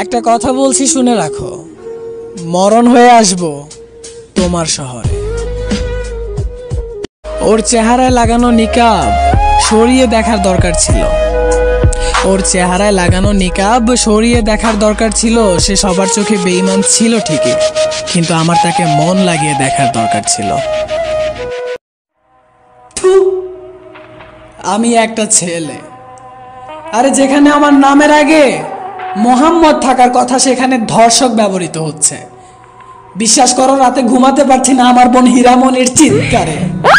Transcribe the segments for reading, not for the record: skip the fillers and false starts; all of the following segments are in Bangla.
একটা কথা বলছি, শুনে রাখো। মরণ হয়ে আসবো তোমার শহরে। ওর চেহারায় লাগানো নিকাব সরিয়ে দেখার দরকার ছিল। ওর চেহারায় লাগানো নিকাব সরিয়ে দেখার দরকার ছিল। সে সবার চোখে বেঈমান ছিল ঠিকই, কিন্তু আমার তাকে মন লাগিয়ে দেখার দরকার ছিল। আমি একটা ছেলে, আরে যেখানে আমার নামের আগে মোহাম্মদ থাকার কথা সেখানে ধর্ষক ব্যবহৃত হচ্ছে। বিশ্বাস করো, রাতে ঘুমাতে পারছি না আমার বোন হীরামণির চিৎকারে।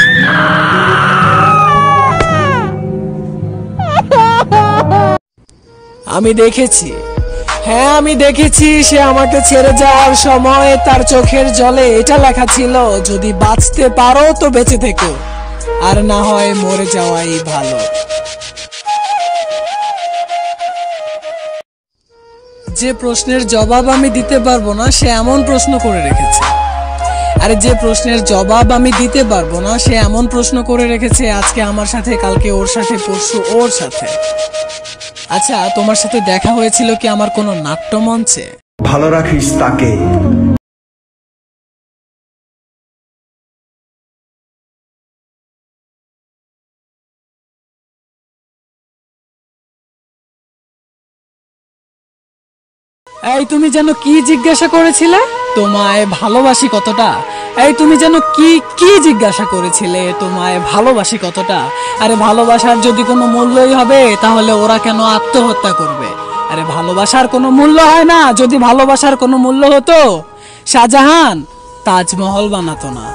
আমি দেখেছি, হ্যাঁ আমি দেখেছি, সে আমাকে ছেড়ে যাওয়ার সময় তার চোখের জলে এটা লেখা ছিল, যদি বাঁচতে পারো তো বেঁচে থেকো, আর না হয় মরে যাওয়াই ভালো। যে প্রশ্নের জবাব আমি দিতে পারবো না সে এমন প্রশ্ন করে রেখেছে। আরে যে প্রশ্নের জবাব আমি দিতে পারবো না সে এমন প্রশ্ন করে রেখেছে, আজকে আমার সাথে, কালকে ওর সাথে, পরশু ওর সাথে। আচ্ছা, তোমার সাথে দেখা হয়েছিল কি আমার কোনো নাট্যমঞ্চে? ভালো রাখিস তাকে। এই তুমি যেন কি জিজ্ঞাসা করেছিলে? তোমায় ভালোবাসি কতটা? এই তুমি যেন কি কি জিজ্ঞাসা করেছিলে? তোমায় ভালোবাসি কতটা? আরে ভালোবাসার যদি কোনো মূল্যই হবে তাহলে ওরা কেন আত্মহত্যা করবে? আরে ভালোবাসার কোনো মূল্য হয় না। যদি ভালোবাসার কোনো মূল্য হতো শাহজাহান তাজমহল বানাতো না।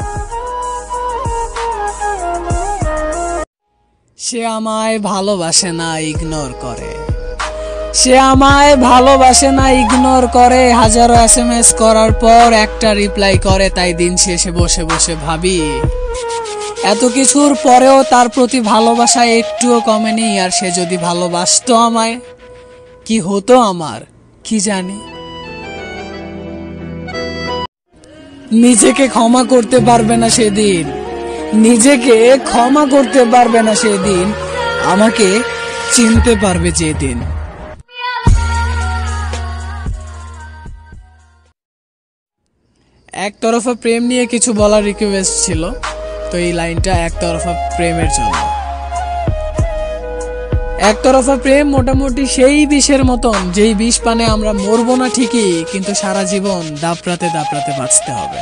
সে আমায় ভালোবাসে না, ইগনোর করে। সে আমায় ভালোবাসে না, ইগনোর করে। হাজারো SMS করার পর একটা রিপ্লাই করে। তাই দিন শেষে বসে বসে ভাবি, এত কিছুর পরেও তার প্রতি ভালোবাসা একটুও কমেনি। আর সে যদি ভালোবাসতো আমায়, কি হতো আমার কি জানি। নিজেকে ক্ষমা করতে পারবে না সেদিন, নিজেকে ক্ষমা করতে পারবে না সেদিন, আমাকে চিনতে পারবে যেদিন। একতরফা প্রেম নিয়ে কিছু বলার রিকোয়েস্ট ছিল, তো এই লাইনটা একতরফা প্রেমের জন্য। একতরফা প্রেম মোটামুটি সেই বিষের মতন, যেই বিষ পানে আমরা মরবো না ঠিকই, কিন্তু সারা জীবন দাপড়াতে দাপড়াতে বাঁচতে হবে।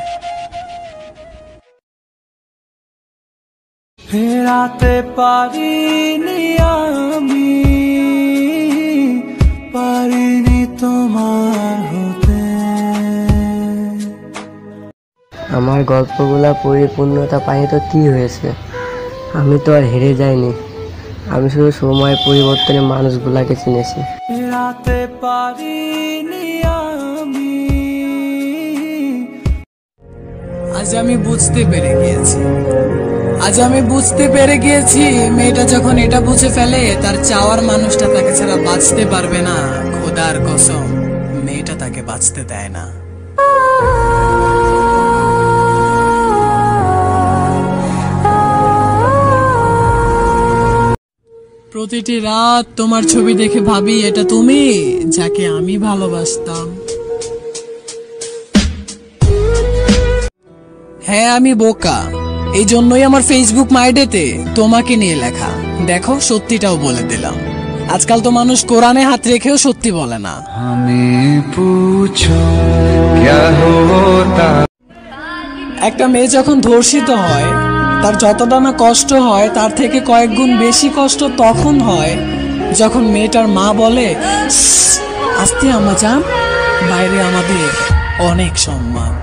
ফেরাতে পারিনি আমি, পারিনি তোমার হতে। আমার গল্পগুলা পরিপূর্ণতা পায়নি তো কি হয়েছে? আমি তো আর হেরে যাইনি, আমি শুধু সময় পরিবর্তনে মানুষগুলাকে চিনেছি। ফেরাতে পারিনি আমি। আজ আমি বুঝতে পেরে গিয়েছি, আজ আমি বুঝতে পেরে গিয়েছি, মেয়েটা যখন এটা বুঝে ফেলে তার চাওয়ার মানুষটা তাকে ছাড়া বাঁচতে পারবে না, খোদার কসম মেয়েটা তাকে বাঁচতে দেয় না। প্রতিটি রাত তোমার ছবি দেখে ভাবি, এটা তুমি যাকে আমি ভালোবাসতাম। হ্যাঁ আমি বোকা, এই জন্যই আমার ফেসবুক মাইডেতে তোমাকে নিয়ে লেখা। দেখো সত্যিটাও বলে দিলাম। আজকাল তো মানুষ কোরআনে হাত রেখেও সত্যি বলে না। একটা মেয়ে যখন ধর্ষিত হয় তার যতটা না কষ্ট হয় তার থেকে কয়েক গুণ বেশি কষ্ট তখন হয় যখন মেয়েটার মা বলে, আস্তে আম্মা জান, বাইরে আমাদের অনেক সম্মান।